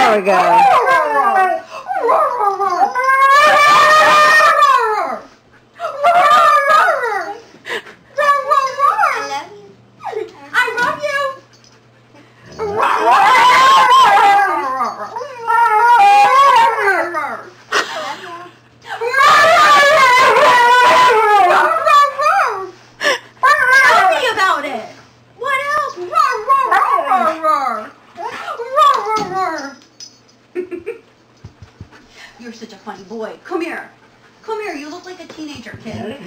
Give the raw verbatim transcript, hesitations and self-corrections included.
There we go. You're such a funny boy. Come here. Come here. You look like a teenager kid.